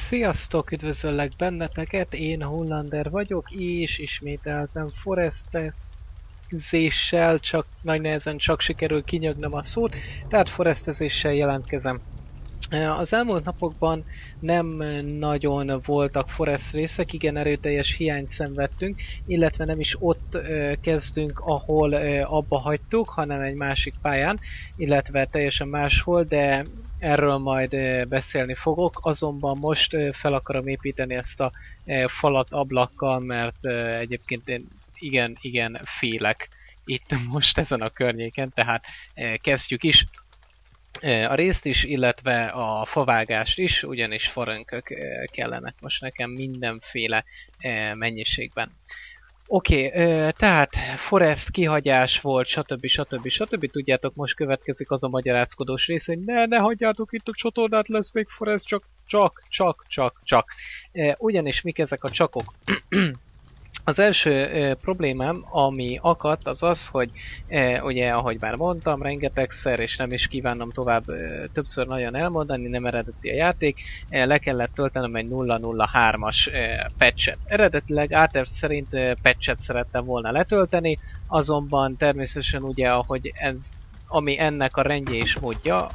Sziasztok, üdvözöllek benneteket, én Hollander vagyok, és ismételten forestezéssel, csak nagy nehezen csak sikerül kinyögnem a szót, tehát forestezéssel jelentkezem. Az elmúlt napokban nem nagyon voltak forest részek, igen erőteljes hiányt szenvedtünk, illetve nem is ott kezdünk, ahol abba hagytuk, hanem egy másik pályán, illetve teljesen máshol, de erről majd beszélni fogok, azonban most fel akarom építeni ezt a falat ablakkal, mert egyébként én igen félek itt most ezen a környéken, tehát kezdjük is a részt is, illetve a favágást is, ugyanis farönkök kellenek most nekem mindenféle mennyiségben. Oké, tehát forest kihagyás volt, stb. Tudjátok, most következik az a magyarázkodós rész, hogy ne hagyjátok itt a csatornát, lesz még forest, csak. Ugyanis mik ezek a csakok? Az első problémám, ami akadt, az az, hogy ugye, ahogy már mondtam, rengetegszer, és nem is kívánom tovább többször nagyon elmondani, nem eredeti a játék, le kellett töltenem egy 003-as patchet. Eredetileg átterv szerint patchet szerettem volna letölteni, azonban természetesen ugye, ahogy ez, ami ennek a rendje és módja,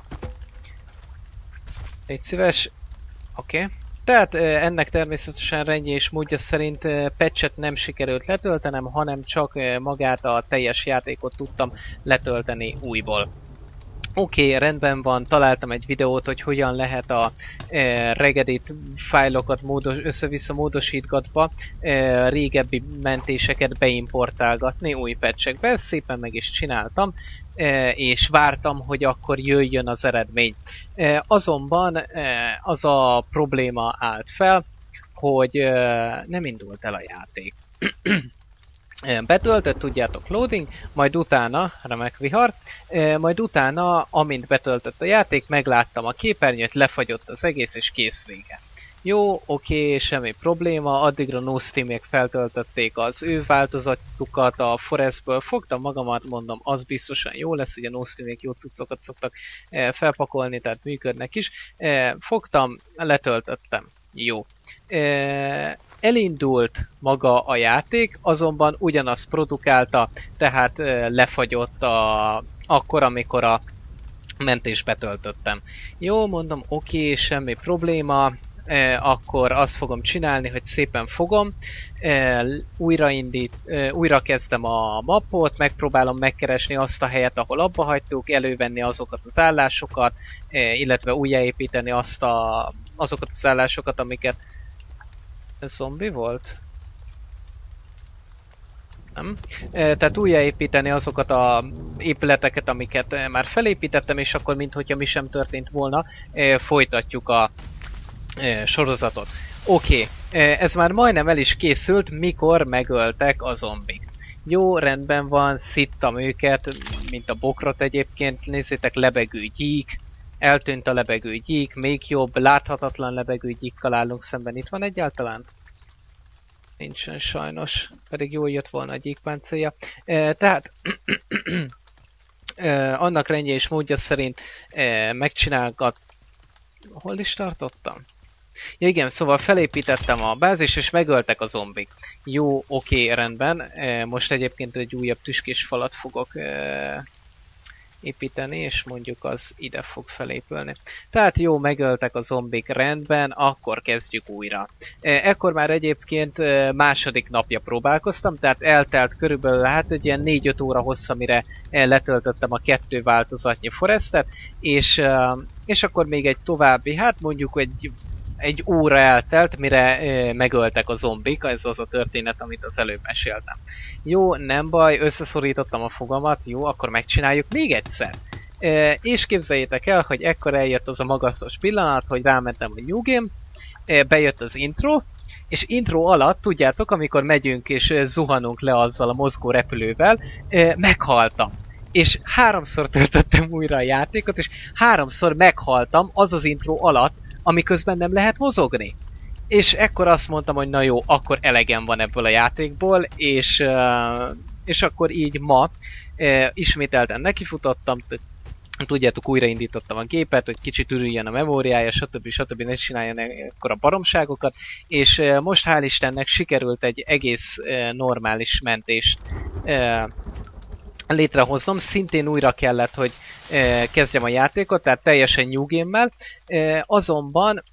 légy szíves, oké. Tehát ennek természetesen rendje és módja szerint patchet nem sikerült letöltenem, hanem csak magát a teljes játékot tudtam letölteni újból. Oké, rendben van, találtam egy videót, hogy hogyan lehet a regedit fájlokat össze-vissza módosítgatva régebbi mentéseket beimportálgatni új patchekbe, szépen meg is csináltam, és vártam, hogy akkor jöjjön az eredmény. Azonban az a probléma állt fel, hogy nem indult el a játék. Betöltött, tudjátok, loading, majd utána, remek vihar, majd utána, amint betöltött a játék, megláttam a képernyőt, lefagyott az egész, és kész vége. Jó, oké, semmi probléma, addigra NoSteamék feltöltötték az ő változatukat a Forestből, fogtam magamat, mondom, az biztosan jó lesz, ugye NoSteamék jó cuccokat szoktak felpakolni, tehát működnek is. Fogtam, letöltöttem. Jó. Elindult maga a játék, azonban ugyanazt produkálta, tehát lefagyott akkor, amikor a mentést betöltöttem. Jó, mondom, oké, semmi probléma, akkor azt fogom csinálni, hogy szépen fogom, újra kezdem a mappot, megpróbálom megkeresni azt a helyet, ahol abba hagytuk, elővenni azokat az állásokat, illetve újjáépíteni azokat az állásokat, amiket... Ez zombi volt? Nem. Tehát újjáépíteni azokat az épületeket, amiket már felépítettem, és akkor minthogyha mi sem történt volna, folytatjuk a sorozatot. Oké, ez már majdnem el is készült, mikor megöltek a zombik. Jó, rendben van, szittam őket, mint a bokrot egyébként, nézzétek, lebegő gyík, eltűnt a lebegő gyík, még jobb, láthatatlan lebegő gyíkkal állunk szemben. Itt van egyáltalán? Nincsen sajnos, pedig jól jött volna a gyíkpáncélja. Tehát annak rendje és módja szerint megcsinálgat... Hol is tartottam? Ja igen, szóval felépítettem a bázis, és megöltek a zombik. Jó, oké, rendben. Most egyébként egy újabb tüskés falat fogok építeni, és mondjuk az ide fog felépülni. Tehát jó, megöltek a zombik, rendben, akkor kezdjük újra. Ekkor már egyébként második napja próbálkoztam, tehát eltelt körülbelül hát egy ilyen 4-5 óra hossza, mire letöltöttem a 2 változatnyi forestet, és akkor még egy további, hát mondjuk egy óra eltelt, mire megöltek a zombik, ez az a történet, amit az előbb meséltem. Jó, nem baj, összeszorítottam a fogamat, jó, akkor megcsináljuk még egyszer. És képzeljétek el, hogy ekkor eljött az a magasztos pillanat, hogy rámentem a New Game, bejött az intro, és intro alatt, tudjátok, amikor megyünk és zuhanunk le azzal a mozgó repülővel, meghaltam. És 3-szor töltöttem újra a játékot, és 3-szor meghaltam az intro alatt, amiközben nem lehet mozogni. És ekkor azt mondtam, hogy na jó, akkor elegem van ebből a játékból, és akkor így ma ismételten nekifutottam, tudjátok, újraindítottam a gépet, hogy kicsit ürüljön a memóriája, stb. Ne csináljon ekkora baromságokat, és most hál' Istennek sikerült egy egész normális mentést létrehoznom. Szintén újra kellett, hogy kezdjem a játékot, tehát teljesen new game-mel, azonban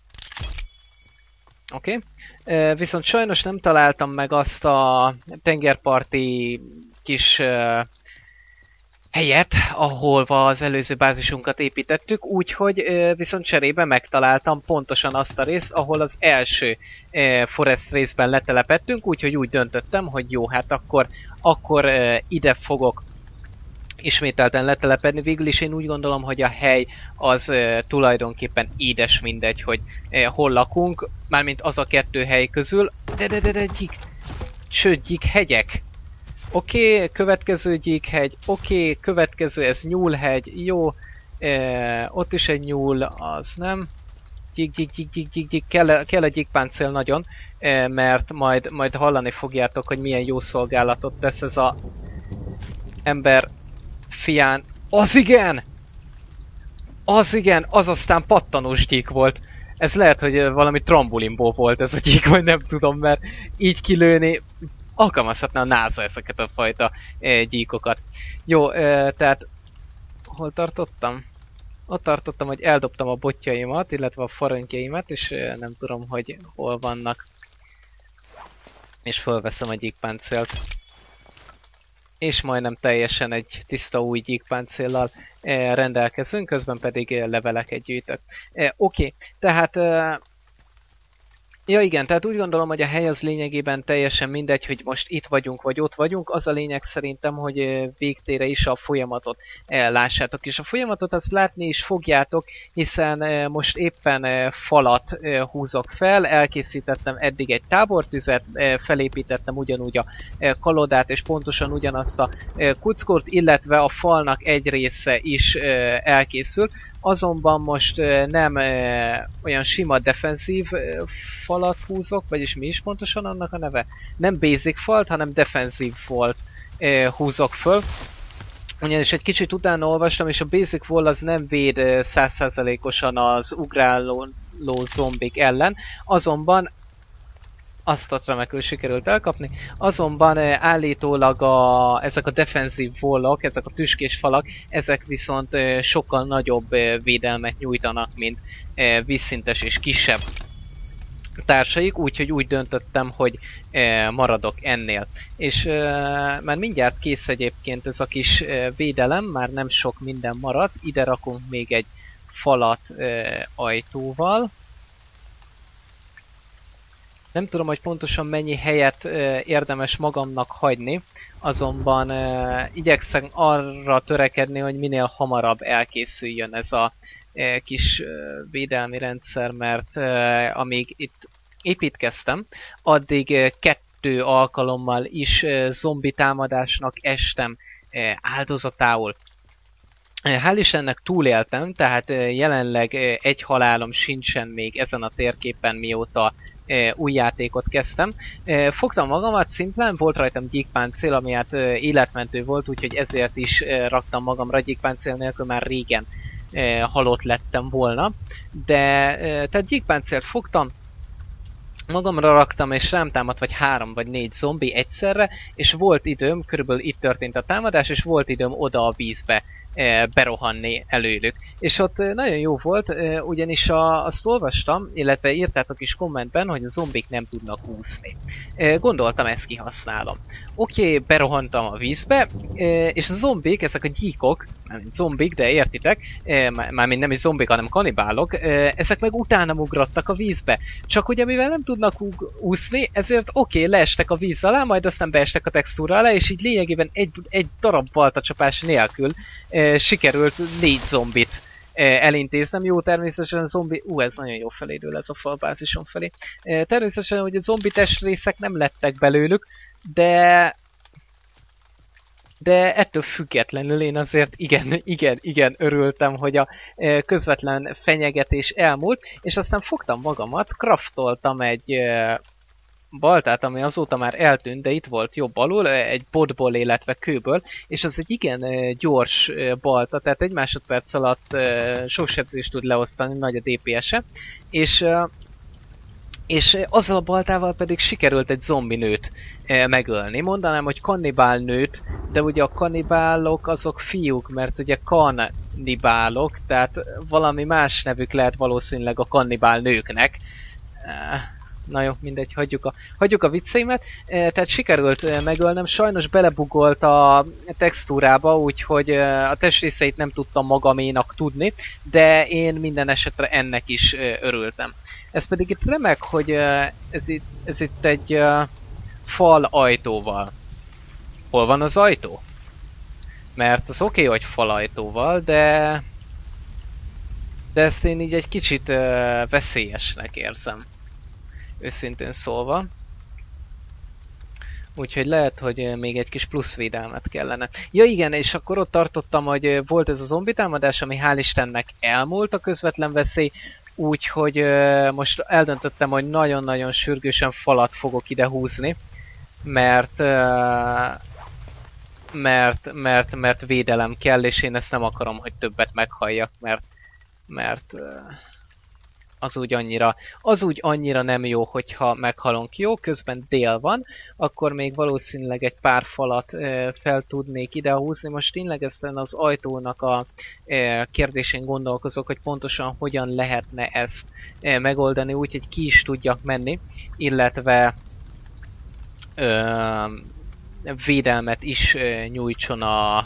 oké. Viszont sajnos nem találtam meg azt a tengerparti kis helyet, ahol az előző bázisunkat építettük, úgyhogy viszont cserébe megtaláltam pontosan azt a részt, ahol az első forest részben letelepettünk, úgyhogy úgy döntöttem, hogy jó, hát akkor ide fogok ismételten letelepedni. Végül is én úgy gondolom, hogy a hely az tulajdonképpen édes mindegy, hogy hol lakunk, mármint az a kettő hely közül. De gyík hegyek. Oké, következő gyíkhegy, oké, következő, ez nyúlhegy, jó, ott is egy nyúl, az nem. Gyík, kell egy gyíkpáncél nagyon, mert majd hallani fogjátok, hogy milyen jó szolgálatot tesz ez a ember fián. Az igen! Az aztán pattanós gyík volt. Ez lehet, hogy valami trambulinból volt ez a gyík, vagy nem tudom, mert így kilőni alkalmazhatná a NASA ezeket a fajta gyíkokat. Jó, tehát hol tartottam? Ott tartottam, hogy eldobtam a botjaimat, illetve a farönkjeimet, és nem tudom, hogy hol vannak. És fölveszem a gyíkpáncélt. És majdnem teljesen egy tiszta új gyíkpáncéllal rendelkezünk, közben pedig leveleket gyűjtök. Oké, tehát ja igen, tehát úgy gondolom, hogy a hely az lényegében teljesen mindegy, hogy most itt vagyunk, vagy ott vagyunk. Az a lényeg szerintem, hogy végtére is a folyamatot lássátok. És a folyamatot azt látni is fogjátok, hiszen most éppen falat húzok fel, elkészítettem eddig egy tábortüzet, felépítettem ugyanúgy a kalodát, és pontosan ugyanazt a kuckort, illetve a falnak egy része is elkészül. Azonban most nem olyan sima defenzív falat húzok, vagyis mi is pontosan annak a neve? Nem basic falt, hanem defenzív falt húzok föl. Ugyanis egy kicsit utána olvastam, és a basic wall az nem véd 100%-osan az ugráló zombik ellen, azonban azt a remekül sikerült elkapni, azonban állítólag ezek a defenzív wallok, ezek a tüskés falak, ezek viszont sokkal nagyobb védelmet nyújtanak, mint vízszintes és kisebb társaik, úgyhogy úgy döntöttem, hogy maradok ennél. És már mindjárt kész egyébként ez a kis védelem, már nem sok minden maradt, ide rakunk még egy falat ajtóval. Nem tudom, hogy pontosan mennyi helyet érdemes magamnak hagyni, azonban igyekszem arra törekedni, hogy minél hamarabb elkészüljön ez a kis védelmi rendszer, mert amíg itt építkeztem, addig 2 alkalommal is zombi támadásnak estem áldozatául. Hál' Istennek túléltem, tehát jelenleg egy halálom sincsen még ezen a térképen, mióta új játékot kezdtem. Fogtam magamat, szimplán volt rajtam gyíkpáncél, ami hát életmentő volt, úgyhogy ezért is raktam magamra, gyíkpáncél nélkül már régen halott lettem volna. De tehát gyíkpáncélt fogtam, magamra raktam, és rám támadt vagy 3 vagy 4 zombi egyszerre, és volt időm, körülbelül itt történt a támadás, és volt időm oda a vízbe berohanni előlük. És ott nagyon jó volt, ugyanis azt olvastam, illetve írtátok is kommentben, hogy a zombik nem tudnak úszni. Gondoltam, ezt kihasználom. Oké, berohantam a vízbe, és a zombik, ezek a gyíkok, mármint zombik, de értitek, mármint nem is zombik, hanem kanibálok, ezek meg utánam ugrottak a vízbe. Csak ugye mivel nem tudnak úszni, ezért oké, leestek a víz alá, majd aztán beestek a textúra alá, és így lényegében egy darab baltacsapás nélkül sikerült 4 zombit elintéznem. Jó, természetesen a zombi... ez nagyon jó felédől ez a falbázison felé. Természetesen, hogy a zombi testrészek nem lettek belőlük, de ettől függetlenül én azért igen örültem, hogy a közvetlen fenyegetés elmúlt, és aztán fogtam magamat, craftoltam egy baltát, ami azóta már eltűnt, de itt volt jobb alul, egy botból, illetve kőből, és az egy igen gyors balta, tehát egy másodperc alatt sok sebzést tud leosztani, nagy a DPS-e, és azzal a baltával pedig sikerült egy zombi nőt megölni. Mondanám, hogy kannibál nőt, de ugye a kannibálok azok fiúk, mert ugye kannibálok, tehát valami más nevük lehet valószínűleg a kannibál nőknek. Na jó, mindegy, hagyjuk a vicceimet. Tehát sikerült megölnem, sajnos belebugolt a textúrába, úgyhogy a testrészeit nem tudtam magaménak tudni, de én minden esetre ennek is örültem. Ez pedig itt remek, hogy ez itt egy fal ajtóval. Hol van az ajtó? Mert az oké, hogy fal ajtóval, de ezt én így egy kicsit veszélyesnek érzem. Őszintén szólva. Úgyhogy lehet, hogy még egy kis plusz védelmet kellene. Ja igen, és akkor ott tartottam, hogy volt ez a zombi támadás, ami hál' Istennek elmúlt a közvetlen veszély, úgyhogy most eldöntöttem, hogy nagyon-nagyon sürgősen falat fogok ide húzni, mert védelem kell, és én ezt nem akarom, hogy többet meghalljak, mert az úgy annyira nem jó, hogyha meghalunk. Jó, közben dél van, akkor még valószínűleg egy pár falat fel tudnék ide húzni. Most tényleg ezen az ajtónak a kérdésén gondolkozok, hogy pontosan hogyan lehetne ezt megoldani, úgyhogy ki is tudjak menni, illetve védelmet is nyújtson a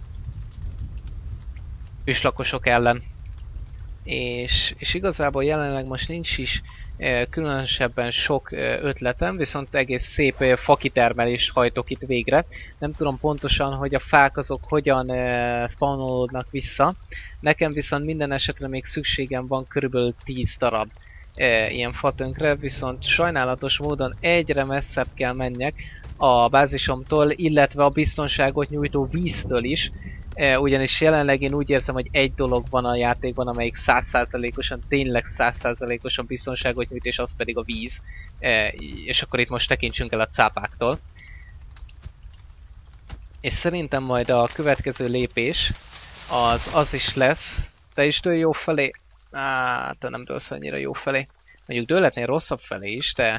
őslakosok ellen. És igazából jelenleg most nincs is különösebben sok ötletem, viszont egész szép fakitermelést hajtok itt végre. Nem tudom pontosan, hogy a fák azok hogyan spawnolódnak vissza. Nekem viszont minden esetre még szükségem van körülbelül 10 darab ilyen fatönkre, viszont sajnálatos módon egyre messzebb kell menjek a bázisomtól, illetve a biztonságot nyújtó víztől is. Ugyanis jelenleg én úgy érzem, hogy egy dolog van a játékban, amelyik 100%-osan, tényleg 100%-osan biztonságot nyújt, és az pedig a víz. És akkor itt most tekintsünk el a cápáktól. És szerintem majd a következő lépés az is lesz. Te is dől jó felé? Te nem dőlsz annyira jó felé. Mondjuk dőlhetnél rosszabb felé is, de...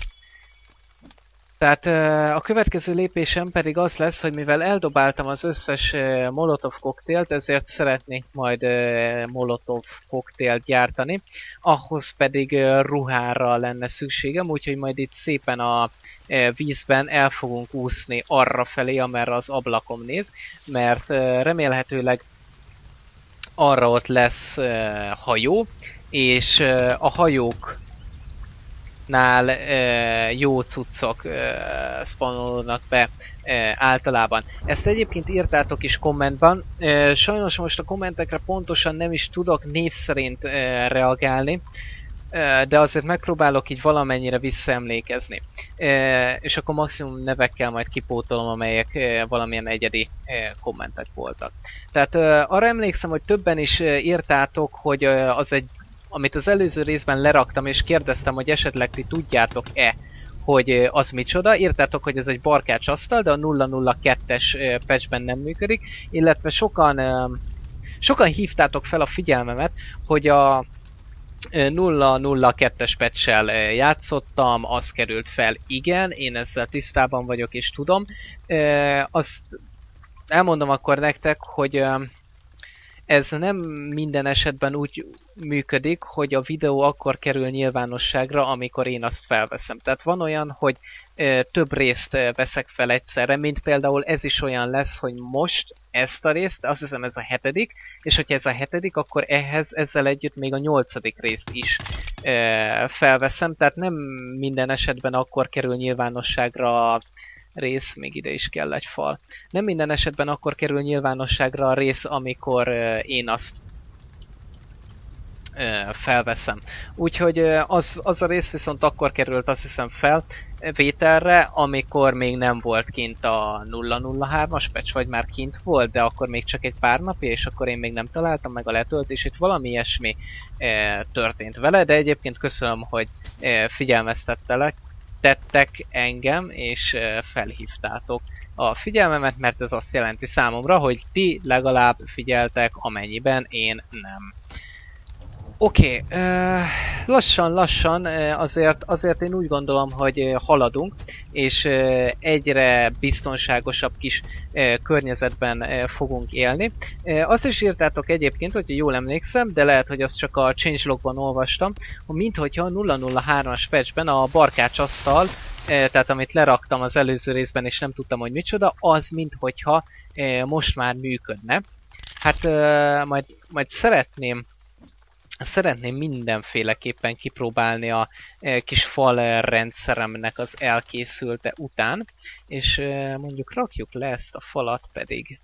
Tehát a következő lépésem pedig az lesz, hogy mivel eldobáltam az összes molotov koktélt, ezért szeretnék majd molotov koktélt gyártani, ahhoz pedig ruhára lenne szükségem, úgyhogy majd itt szépen a vízben el fogunk úszni arra felé, amerre az ablakom néz, mert remélhetőleg arra ott lesz hajó, és a hajók jó cuccok spawnolódnak be általában. Ezt egyébként írtátok is kommentben. Sajnos most a kommentekre pontosan nem is tudok név szerint reagálni, de azért megpróbálok így valamennyire visszaemlékezni. És akkor maximum nevekkel majd kipótolom, amelyek valamilyen egyedi kommentek voltak. Tehát arra emlékszem, hogy többen is írtátok, hogy az egy, amit az előző részben leraktam, és kérdeztem, hogy esetleg ti tudjátok-e, hogy az micsoda. Írtátok, hogy ez egy barkács asztal, de a 002-es patchben nem működik, illetve sokan hívtátok fel a figyelmemet, hogy a 002-es patch-sel játszottam, az került fel. Igen, én ezzel tisztában vagyok és tudom. Azt elmondom akkor nektek, hogy ez nem minden esetben úgy működik, hogy a videó akkor kerül nyilvánosságra, amikor én azt felveszem. Tehát van olyan, hogy több részt veszek fel egyszerre, mint például ez is olyan lesz, hogy most ezt a részt, azt hiszem ez a 7., és hogyha ez a 7., akkor ezzel együtt még a 8. részt is felveszem. Tehát nem minden esetben akkor kerül nyilvánosságra a rész, még ide is kell egy fal. Nem minden esetben akkor kerül nyilvánosságra a rész, amikor én azt felveszem. Úgyhogy az a rész viszont akkor került, azt hiszem, felvételre, amikor még nem volt kint a 003-as patch, vagy már kint volt, de akkor még csak egy pár napja, és akkor én még nem találtam meg a letöltését, valami ilyesmi történt vele, de egyébként köszönöm, hogy figyelmeztettelek, tettek engem, és felhívtátok a figyelmemet, mert ez azt jelenti számomra, hogy ti legalább figyeltek, amennyiben én nem. Oké, lassan azért én úgy gondolom, hogy haladunk, és egyre biztonságosabb kis környezetben fogunk élni. Azt is írtátok egyébként, hogyha jól emlékszem, de lehet, hogy azt csak a changelogban olvastam, hogy minthogyha a 003-as patchben a barkácsasztal, tehát amit leraktam az előző részben és nem tudtam, hogy micsoda, az minthogyha most már működne. Hát majd szeretném mindenféleképpen kipróbálni a kis fal rendszeremnek az elkészülte után, és mondjuk rakjuk le ezt a falat pedig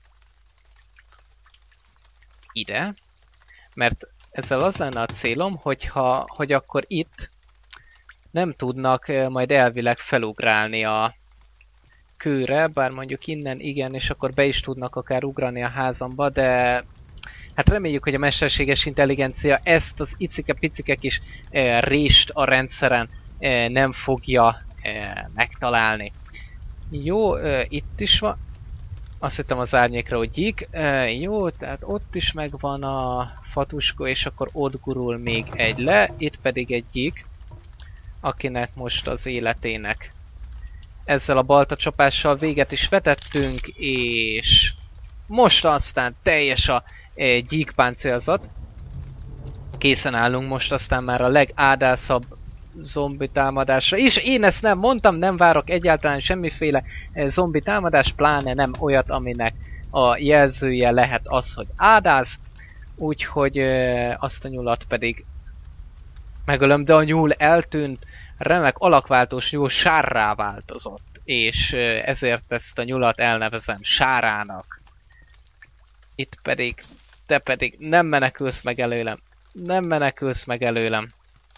ide, mert ezzel az lenne a célom, hogy akkor itt nem tudnak majd elvileg felugrálni a kőre, bár mondjuk innen igen, és akkor be is tudnak akár ugrani a házamba, de hát reméljük, hogy a mesterséges intelligencia ezt az icike-picike kis rést a rendszeren nem fogja megtalálni. Jó, itt is van. Azt hittem az árnyékra, hogy gyík. Jó, tehát ott is megvan a fatuskó, és akkor ott gurul még egy le. Itt pedig egy gyík, akinek most az életének ezzel a baltacsapással véget is vetettünk, és most aztán teljes a gyíkpáncélzat. Készen állunk most aztán már a legádászabb zombi támadásra. És én ezt nem mondtam, nem várok egyáltalán semmiféle zombi támadás, pláne nem olyat, aminek a jelzője lehet az, hogy ádász. Úgyhogy azt a nyulat pedig megölöm, de a nyúl eltűnt, remek alakváltós nyúl sárrá változott. És ezért ezt a nyulat elnevezem sárának. Itt pedig, te pedig nem menekülsz meg előlem. Nem menekülsz meg előlem.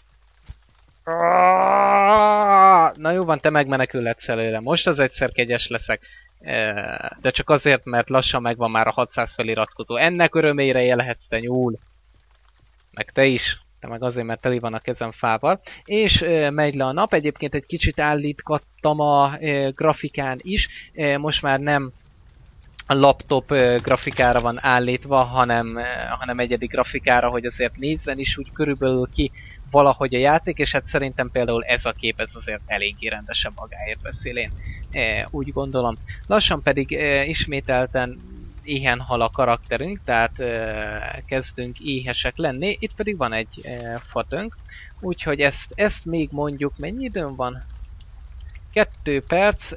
Na jó van, te megmenekülhetsz előlem. Most az egyszer kegyes leszek. De csak azért, mert lassan megvan már a 600 feliratkozó. Ennek örömére élhetsz, te nyúl. Meg te is. Te meg azért, mert teli van a kezem fával. És megy le a nap. Egyébként egy kicsit állítgattam a grafikán is. Most már nem a laptop grafikára van állítva, hanem egyedi grafikára, hogy azért nézzen is úgy körülbelül ki valahogy a játék, és hát szerintem például ez a kép, ez azért eléggé rendesen magáért beszél, én úgy gondolom. Lassan pedig ismételten éhen hal a karakterünk, tehát kezdünk éhesek lenni, itt pedig van egy fatönk, úgyhogy ezt még mondjuk, mennyi időn van? 2 perc,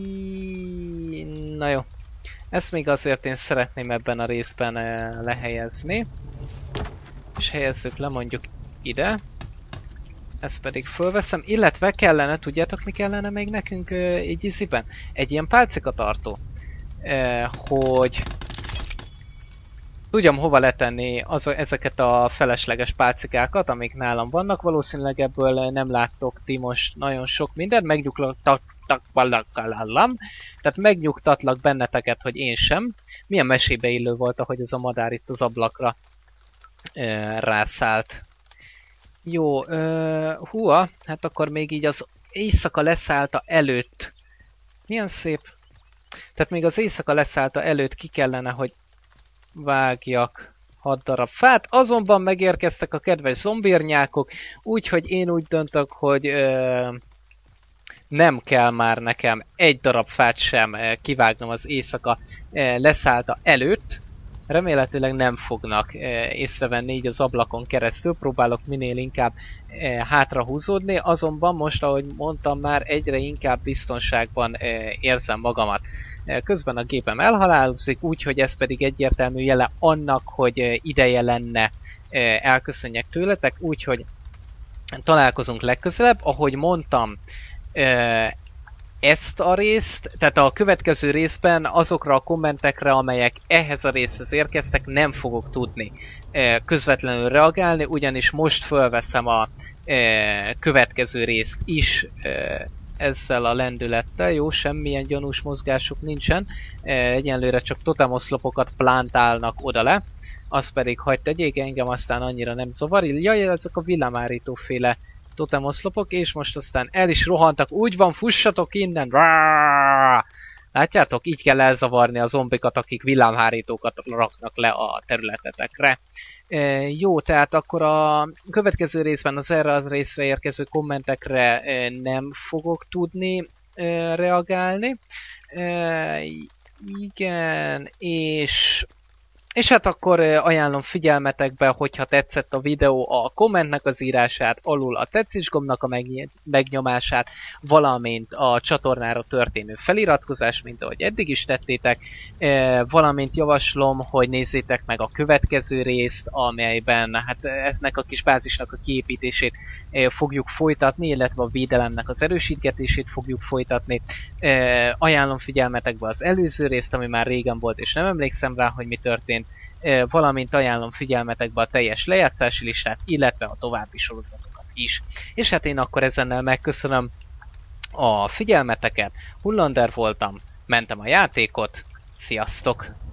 na jó. Ezt még azért én szeretném ebben a részben lehelyezni. És helyezzük le mondjuk ide. Ezt pedig fölveszem, illetve kellene, tudjátok mi kellene még nekünk egy iziben? Egy ilyen pálcikatartó. Hogy tudjam hova letenni ezeket a felesleges pálcikákat, amik nálam vannak. Valószínűleg ebből nem láttok ti most nagyon sok mindent, tehát megnyugtatlak benneteket, hogy én sem. Milyen mesébe illő volt, ahogy ez a madár itt az ablakra rászállt. Jó, húha, hát akkor még így az éjszaka leszállta előtt. Milyen szép. Tehát még az éjszaka leszállta előtt ki kellene, hogy vágjak 6 darab fát. Azonban megérkeztek a kedves zombirnyákok, úgyhogy én úgy döntök, hogy nem kell már nekem egy darab fát sem kivágnom az éjszaka leszállta előtt. Remélhetőleg nem fognak észrevenni így az ablakon keresztül, próbálok minél inkább hátrahúzódni, azonban most, ahogy mondtam már, egyre inkább biztonságban érzem magamat. Közben a gépem elhalálozik, úgyhogy ez pedig egyértelmű jele annak, hogy ideje lenne elköszönjek tőletek, úgyhogy találkozunk legközelebb. Ahogy mondtam, ezt a részt, tehát a következő részben azokra a kommentekre, amelyek ehhez a részhez érkeztek, nem fogok tudni közvetlenül reagálni, ugyanis most fölveszem a következő részt is ezzel a lendülettel. Jó, semmilyen gyanús mozgásuk nincsen, egyenlőre csak totemoszlopokat plántálnak oda le, az pedig hagyd tegyék, engem aztán annyira nem zavar. Jaj, ezek a villámárító féle totem oszlopok, és most aztán el is rohantak. Úgy van, fussatok innen! Látjátok? Így kell elzavarni a zombikat, akik villámhárítókat raknak le a területetekre. Jó, tehát akkor a következő részben az erre az részre érkező kommentekre nem fogok tudni reagálni. Igen, és hát akkor ajánlom figyelmetekbe, hogyha tetszett a videó, a kommentnek az írását, alul a tetszés gombnak a megnyomását, valamint a csatornára történő feliratkozás, mint ahogy eddig is tettétek, valamint javaslom, hogy nézzétek meg a következő részt, amelyben hát ennek a kis bázisnak a kiépítését fogjuk folytatni, illetve a védelemnek az erősítgetését fogjuk folytatni. Ajánlom figyelmetekbe az előző részt, ami már régen volt, és nem emlékszem rá, hogy mi történt, valamint ajánlom figyelmetekbe a teljes lejátszási listát, illetve a további sorozatokat is. És hát én akkor ezennel megköszönöm a figyelmeteket, Hullander voltam, mentem a játékot, sziasztok!